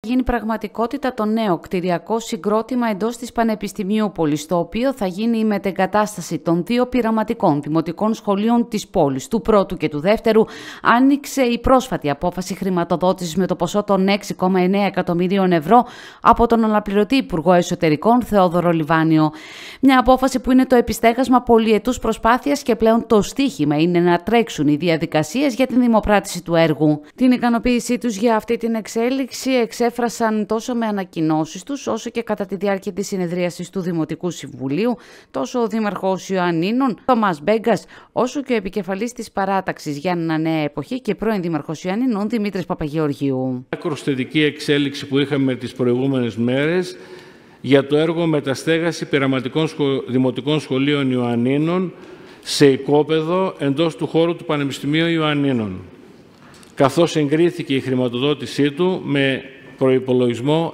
γίνει πραγματικότητα το νέο κτηριακό συγκρότημα εντός της Πανεπιστημίου Πόλης, το οποίο θα γίνει η μετεγκατάσταση των 2 πειραματικών δημοτικών σχολείων της πόλης, του πρώτου και του δεύτερου. Άνοιξε η πρόσφατη απόφαση χρηματοδότησης με το ποσό των 6,9 εκατομμυρίων ευρώ από τον αναπληρωτή Υπουργό Εσωτερικών Θεόδωρο Λιβάνιο. Μια απόφαση που είναι το επιστέγασμα πολυετούς προσπάθειας και πλέον το στίχημα είναι να τρέξουν οι διαδικασίες για την δημοπράτηση του έργου. Την ικανοποίησή τους για αυτή την εξέλιξη εξέφρασαν τόσο με ανακοινώσεις τους, όσο και κατά τη διάρκεια της συνεδρίασης του Δημοτικού Συμβουλίου, τόσο ο Δήμαρχος Ιωαννίνων, Θωμάς Μπέγκας, όσο και ο επικεφαλής της παράταξης Γιάννηνα Νέα Εποχή και πρώην Δήμαρχος Ιωαννίνων, Δημήτρης Παπαγεωργίου. Άκρως θετική εξέλιξη που είχαμε τις προηγούμενες μέρες για το έργο μεταστέγαση πειραματικών δημοτικών σχολείων Ιωαννίνων σε οικόπεδο εντός του χώρου του Πανεπιστημίου Ιωαννίνων, καθώς εγκρίθηκε η χρηματοδότησή του με προϋπολογισμό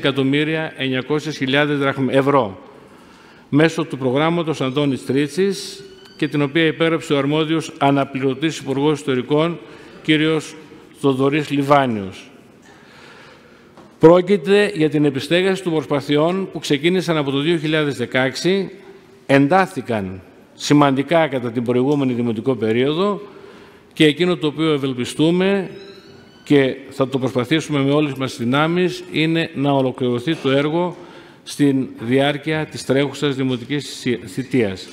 6.900.000 ευρώ μέσω του προγράμματος Αντώνης Τρίτσης και την οποία υπέγραψε ο αρμόδιος αναπληρωτής Υπουργός Ιστορικών κ. Θοδωρής Λιβάνιος. Πρόκειται για την επιστέγαση των προσπαθειών που ξεκίνησαν από το 2016, εντάθηκαν σημαντικά κατά την προηγούμενη δημοτικό περίοδο και εκείνο το οποίο ευελπιστούμε και θα το προσπαθήσουμε με όλες μας τις δυνάμεις είναι να ολοκληρωθεί το έργο στην διάρκεια της τρέχουσας δημοτικής θητείας.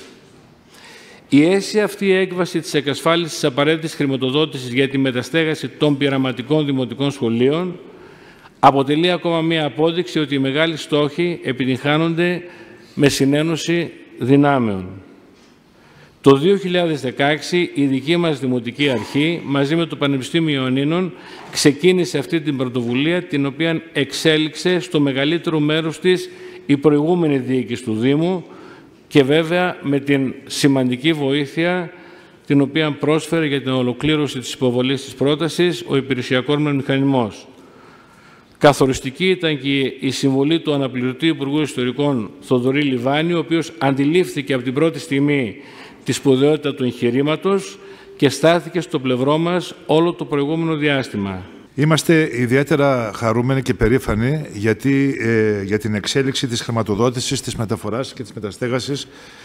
Η αίσια αυτή έκβαση της εξασφάλισης της απαραίτητης χρηματοδότησης για τη μεταστέγαση των πειραματικών δημοτικών σχολείων αποτελεί ακόμα μία απόδειξη ότι οι μεγάλοι στόχοι επιτυγχάνονται με συνένωση δυνάμεων. Το 2016 η δική μας Δημοτική Αρχή μαζί με το Πανεπιστήμιο Ιωαννίνων ξεκίνησε αυτή την πρωτοβουλία, την οποία εξέλιξε στο μεγαλύτερο μέρος της η προηγούμενη διοίκηση του Δήμου και βέβαια με την σημαντική βοήθεια την οποία πρόσφερε για την ολοκλήρωση της υποβολής της πρότασης ο υπηρεσιακός μας μηχανισμός. Καθοριστική ήταν και η συμβολή του αναπληρωτή Υπουργού Ιστορικών Θοδωρή Λιβάνιου, ο οποίος αντιλήφθηκε από την πρώτη στιγμή τη σπουδαιότητα του εγχειρήματος και στάθηκε στο πλευρό μας όλο το προηγούμενο διάστημα. Είμαστε ιδιαίτερα χαρούμενοι και περήφανοι για την εξέλιξη της χρηματοδότησης, της μεταφοράς και της μεταστέγασης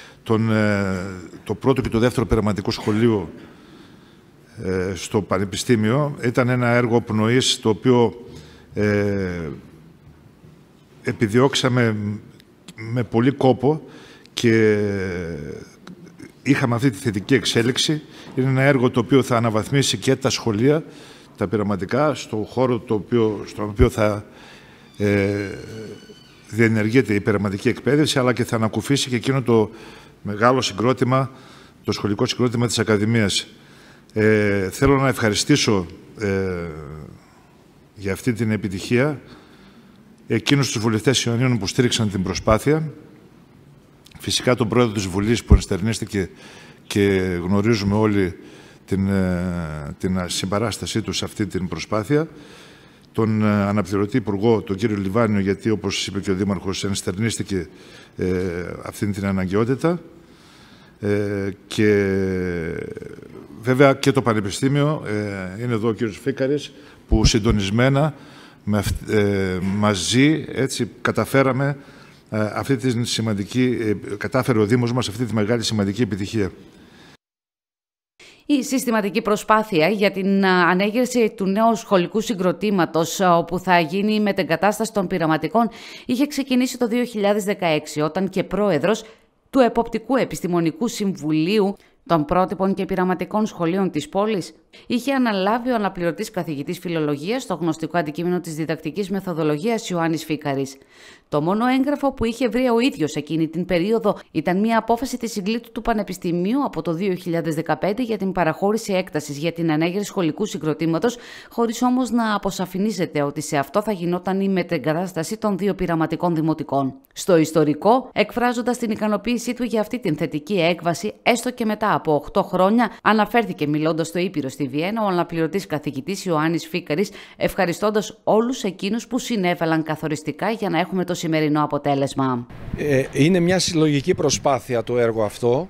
το πρώτο και το δεύτερο πειραματικό σχολείο στο Πανεπιστήμιο. Ήταν ένα έργο πνοής το οποίο επιδιώξαμε με πολύ κόπο και είχαμε αυτή τη θετική εξέλιξη. Είναι ένα έργο το οποίο θα αναβαθμίσει και τα σχολεία, τα πειραματικά, στον χώρο στον οποίο θα διενεργείται η πειραματική εκπαίδευση, αλλά και θα ανακουφίσει και εκείνο το μεγάλο συγκρότημα, το σχολικό συγκρότημα της Ακαδημίας. Θέλω να ευχαριστήσω για αυτή την επιτυχία εκείνους τους βουλευτές Ιωαννίνων που στήριξαν την προσπάθεια. Φυσικά τον πρόεδρο της Βουλής που ενστερνίστηκε και γνωρίζουμε όλοι την συμπαράστασή του σε αυτή την προσπάθεια. Τον αναπληρωτή Υπουργό, τον κύριο Λιβάνιο, γιατί όπως είπε και ο Δήμαρχος ενστερνίστηκε αυτή την αναγκαιότητα. Και βέβαια και το Πανεπιστήμιο, είναι εδώ ο κύριος Φίκαρης, που συντονισμένα μαζί έτσι καταφέραμε κατάφερε ο Δήμος μας αυτή τη μεγάλη σημαντική επιτυχία. Η συστηματική προσπάθεια για την ανέγερση του νέου σχολικού συγκροτήματος, όπου θα γίνει η μετεγκατάσταση των πειραματικών, είχε ξεκινήσει το 2016, όταν και πρόεδρος του Εποπτικού Επιστημονικού Συμβουλίου των Πρότυπων και Πειραματικών Σχολείων της πόλης είχε αναλάβει ο αναπληρωτής καθηγητής φιλολογίας στο γνωστικό αντικείμενο της διδακτικής μεθοδολογίας Ιωάννης Φίκαρης. Το μόνο έγγραφο που είχε βρει ο ίδιος εκείνη την περίοδο ήταν μια απόφαση της συγκλήτου του Πανεπιστημίου από το 2015 για την παραχώρηση έκτασης για την ανέγερση σχολικού συγκροτήματος, χωρίς όμως να αποσαφηνίζεται ότι σε αυτό θα γινόταν η μετεγκατάσταση των 2 πειραματικών δημοτικών. Στο ιστορικό, εκφράζοντας την ικανοποίησή του για αυτή την θετική έκβαση, έστω και μετά από 8 χρόνια, αναφέρθηκε μιλώντας στο Ήπειρο στη Βιέννα ο αναπληρωτής καθηγητής Ιωάννης Φίκαρης, ευχαριστώντας όλους εκείνους που συνέβαλαν καθοριστικά για να έχουμε το σημερινό αποτέλεσμα. Είναι μια συλλογική προσπάθεια το έργο αυτό.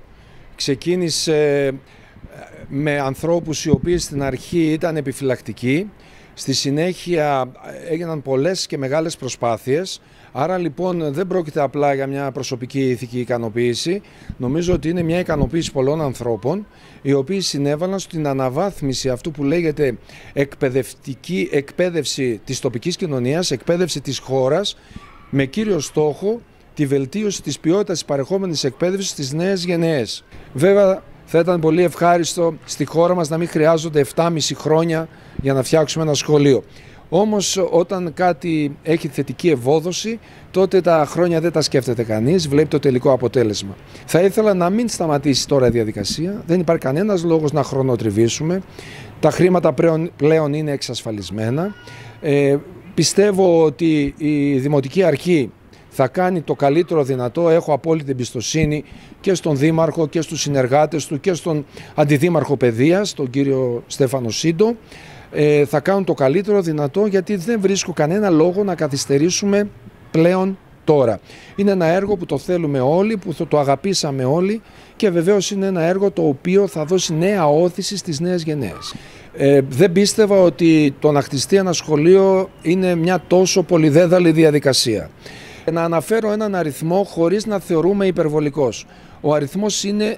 Ξεκίνησε με ανθρώπους οι οποίοι στην αρχή ήταν επιφυλακτικοί. Στη συνέχεια έγιναν πολλές και μεγάλες προσπάθειες. Άρα λοιπόν δεν πρόκειται απλά για μια προσωπική ηθική ικανοποίηση. Νομίζω ότι είναι μια ικανοποίηση πολλών ανθρώπων, οι οποίοι συνέβαλαν στην αναβάθμιση αυτού που λέγεται εκπαίδευση της τοπικής κοινωνίας, εκπαίδευση της χώρας, με κύριο στόχο τη βελτίωση της ποιότητας της παρεχόμενης εκπαίδευσης στις νέες γενναίες. Βέβαια, θα ήταν πολύ ευχάριστο στη χώρα μας να μην χρειάζονται 7,5 χρόνια για να φτιάξουμε ένα σχολείο. Όμως όταν κάτι έχει θετική ευόδοση, τότε τα χρόνια δεν τα σκέφτεται κανείς, βλέπει το τελικό αποτέλεσμα. Θα ήθελα να μην σταματήσει τώρα η διαδικασία, δεν υπάρχει κανένας λόγος να χρονοτριβήσουμε. Τα χρήματα πλέον είναι εξασφαλισμένα. Πιστεύω ότι η Δημοτική Αρχή θα κάνει το καλύτερο δυνατό. Έχω απόλυτη εμπιστοσύνη και στον Δήμαρχο και στους συνεργάτες του και στον Αντιδήμαρχο Παιδείας, τον κύριο Στέφανο Σύντο. Θα κάνουν το καλύτερο δυνατό, γιατί δεν βρίσκω κανένα λόγο να καθυστερήσουμε πλέον τώρα. Είναι ένα έργο που το θέλουμε όλοι, που το αγαπήσαμε όλοι, και βεβαίως είναι ένα έργο το οποίο θα δώσει νέα όθηση στις νέες γενναίες. Δεν πίστευα ότι το να χτιστεί ένα σχολείο είναι μια τόσο πολυδέδαλη διαδικασία. Να αναφέρω έναν αριθμό χωρίς να θεωρούμε υπερβολικός. Ο αριθμός είναι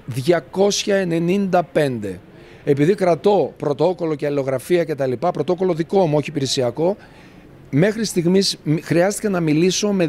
295. Επειδή κρατώ πρωτόκολλο και αλληλογραφία κτλ., πρωτόκολλο δικό μου, όχι υπηρεσιακό, μέχρι στιγμής χρειάστηκε να μιλήσω με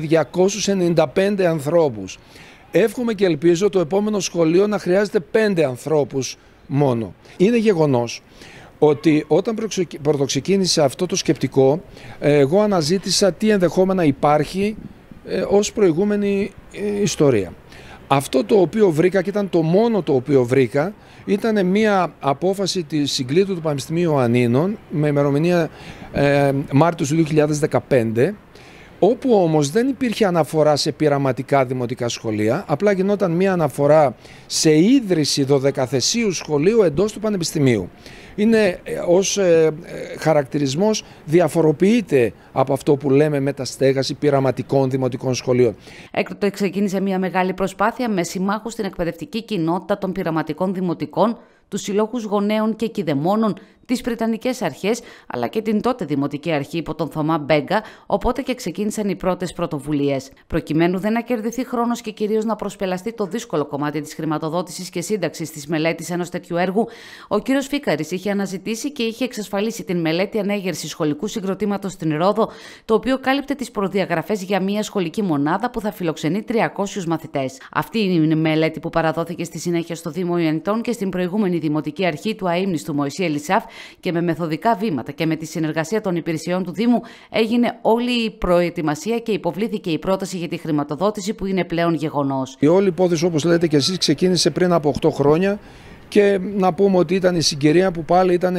295 ανθρώπους. Εύχομαι και ελπίζω το επόμενο σχολείο να χρειάζεται 5 ανθρώπους μόνο. Είναι γεγονός ότι όταν πρωτοξεκίνησε αυτό το σκεπτικό, εγώ αναζήτησα τι ενδεχόμενα υπάρχει ως προηγούμενη ιστορία. Αυτό το οποίο βρήκα, και ήταν το μόνο το οποίο βρήκα, ήταν μια απόφαση της συγκλήτου του Πανεπιστημίου Ιωαννίνων με ημερομηνία Μάρτιος του 2015, όπου όμως δεν υπήρχε αναφορά σε πειραματικά δημοτικά σχολεία, απλά γινόταν μια αναφορά σε ίδρυση 12θεσίου σχολείου εντός του Πανεπιστημίου. Είναι ως χαρακτηρισμός, διαφοροποιείται από αυτό που λέμε μεταστέγαση πειραματικών δημοτικών σχολείων. Έκτοτε ξεκίνησε μια μεγάλη προσπάθεια με συμμάχους στην εκπαιδευτική κοινότητα των πειραματικών δημοτικών, τους συλλόγους γονέων και κηδεμόνων, τις Πριτανικές Αρχές, αλλά και την τότε Δημοτική Αρχή υπό τον Θωμά Μπέγκα, οπότε και ξεκίνησαν οι πρώτες πρωτοβουλίες. Προκειμένου δεν να κερδιθεί χρόνος και κυρίως να προσπελαστεί το δύσκολο κομμάτι της χρηματοδότησης και σύνταξης της μελέτης ενός τέτοιου έργου, ο κύριος Φίκαρης είχε αναζητήσει και είχε εξασφαλίσει την μελέτη ανέγερσης σχολικού συγκροτήματος στην Ρόδο, το οποίο κάλυπτε τις προδιαγραφές για μια σχολική μονάδα που θα φιλοξενεί 300 μαθητές. Αυτή είναι η μελέτη που παραδόθηκε στη συνέχεια στο Δήμο Ιωαννιτών και στην προηγούμενη Δημοτική Αρχή του αείμνηστου Μωυσή Ελισάφ, και με μεθοδικά βήματα και με τη συνεργασία των υπηρεσιών του Δήμου έγινε όλη η προετοιμασία και υποβλήθηκε η πρόταση για τη χρηματοδότηση, που είναι πλέον γεγονός. Η όλη υπόθεση, όπως λέτε και εσείς, ξεκίνησε πριν από 8 χρόνια, και να πούμε ότι ήταν η συγκυρία που πάλι ήταν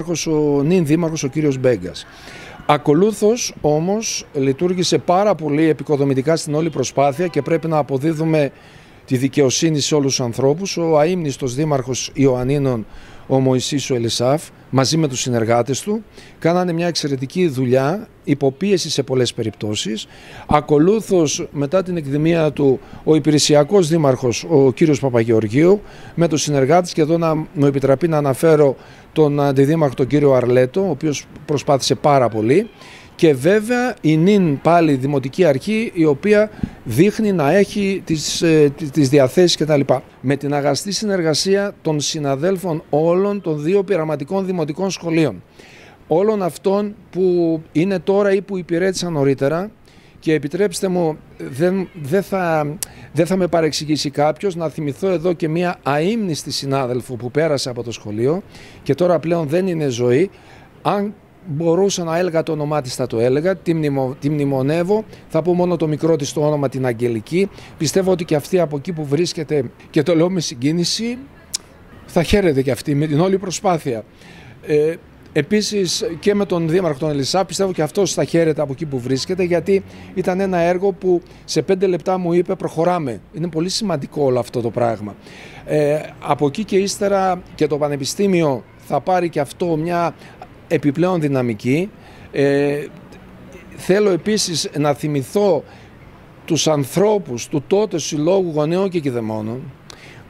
νυν δήμαρχος ο κύριος Μπέγκας. Ακολούθως όμως λειτουργήσε πάρα πολύ επικοδομητικά στην όλη προσπάθεια και πρέπει να αποδίδουμε τη δικαιοσύνη σε όλους τους ανθρώπους. Ο αείμνηστος δήμαρχος Ιωαννίνων, ο Μωυσής ο Ελισάφ, μαζί με τους συνεργάτες του, κάνανε μια εξαιρετική δουλειά, υποπίεση σε πολλές περιπτώσεις. Ακολούθως, μετά την εκδημία του, ο υπηρεσιακός δήμαρχος, ο κύριος Παπαγεωργίου, με τους συνεργάτες, και εδώ να μου επιτραπεί να αναφέρω τον αντιδήμαρχο, τον κύριο Αρλέτο, ο οποίος προσπάθησε πάρα πολύ. Και βέβαια η νυν πάλι Δημοτική Αρχή, η οποία δείχνει να έχει τις διαθέσεις κτλ. Με την αγαστή συνεργασία των συναδέλφων όλων των 2 πειραματικών δημοτικών σχολείων. Όλων αυτών που είναι τώρα ή που υπηρέτησαν νωρίτερα, και επιτρέψτε μου, δεν θα με παρεξηγήσει κάποιος, να θυμηθώ εδώ και μια αείμνηστη συνάδελφο που πέρασε από το σχολείο και τώρα πλέον δεν είναι ζωή. Αν μπορούσα να έλεγα το όνομά της, θα το έλεγα, τη μνημονεύω, θα πω μόνο το μικρό της το όνομα, την Αγγελική. Πιστεύω ότι και αυτή από εκεί που βρίσκεται, και το λέω με συγκίνηση, θα χαίρεται και αυτή με την όλη προσπάθεια. Επίσης και με τον Δήμαρχο τον Ελισά, πιστεύω και αυτός θα χαίρεται από εκεί που βρίσκεται, γιατί ήταν ένα έργο που σε 5 λεπτά μου είπε προχωράμε. Είναι πολύ σημαντικό όλο αυτό το πράγμα. Από εκεί και ύστερα και το Πανεπιστήμιο θα πάρει και αυτό μια επιπλέον δυναμική. Θέλω επίσης να θυμηθώ τους ανθρώπους του τότε Συλλόγου Γονέων και Κηδεμόνων,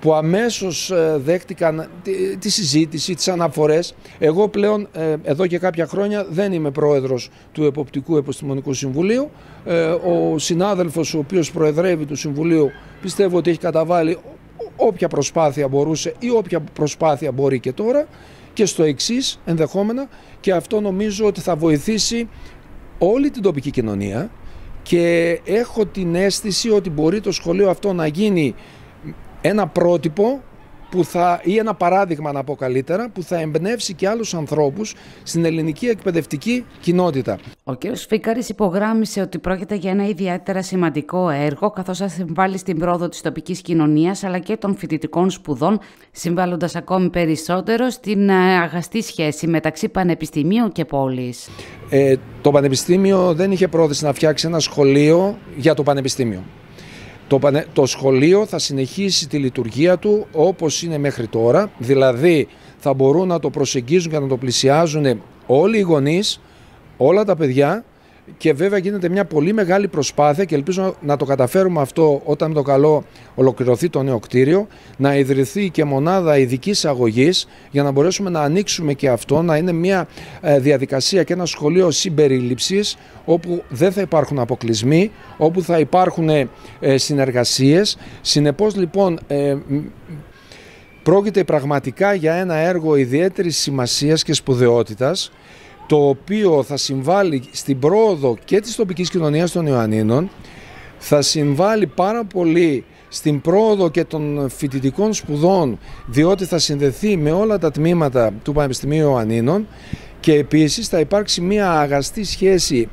που αμέσως δέχτηκαν τη συζήτηση, τις αναφορές. Εγώ πλέον εδώ και κάποια χρόνια δεν είμαι πρόεδρος του Εποπτικού Επιστημονικού Συμβουλίου. Ο συνάδελφος ο οποίος προεδρεύει του Συμβουλίου πιστεύω ότι έχει καταβάλει όποια προσπάθεια μπορούσε ή όποια προσπάθεια μπορεί και τώρα και στο εξής ενδεχόμενα, και αυτό νομίζω ότι θα βοηθήσει όλη την τοπική κοινωνία, και έχω την αίσθηση ότι μπορεί το σχολείο αυτό να γίνει ένα πρότυπο ή ένα παράδειγμα, να πω καλύτερα, που θα εμπνεύσει και άλλους ανθρώπους στην ελληνική εκπαιδευτική κοινότητα. Ο κ. Φίκαρης υπογράμμισε ότι πρόκειται για ένα ιδιαίτερα σημαντικό έργο, καθώς θα συμβάλλει στην πρόοδο της τοπικής κοινωνίας αλλά και των φοιτητικών σπουδών, συμβάλλοντας ακόμη περισσότερο στην αγαστή σχέση μεταξύ πανεπιστημίου και πόλης. Το Πανεπιστήμιο δεν είχε πρόθεση να φτιάξει ένα σχολείο για το Πανεπιστήμιο. Το σχολείο θα συνεχίσει τη λειτουργία του όπως είναι μέχρι τώρα, δηλαδή θα μπορούν να το προσεγγίζουν και να το πλησιάζουν όλοι οι γονείς, όλα τα παιδιά, και βέβαια γίνεται μια πολύ μεγάλη προσπάθεια και ελπίζω να το καταφέρουμε αυτό όταν με το καλό ολοκληρωθεί το νέο κτίριο, να ιδρυθεί και μονάδα ειδικής αγωγής για να μπορέσουμε να ανοίξουμε και αυτό, να είναι μια διαδικασία και ένα σχολείο συμπερίληψης όπου δεν θα υπάρχουν αποκλεισμοί, όπου θα υπάρχουν συνεργασίες. Συνεπώς λοιπόν πρόκειται πραγματικά για ένα έργο ιδιαίτερης σημασίας και σπουδαιότητας, το οποίο θα συμβάλλει στην πρόοδο και της τοπικής κοινωνίας των Ιωαννίνων, θα συμβάλλει πάρα πολύ στην πρόοδο και των φοιτητικών σπουδών, διότι θα συνδεθεί με όλα τα τμήματα του Πανεπιστημίου Ιωαννίνων, και επίσης θα υπάρξει μια αγαστή σχέση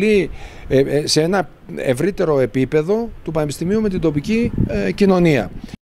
σε ένα ευρύτερο επίπεδο του Πανεπιστημίου με την τοπική κοινωνία.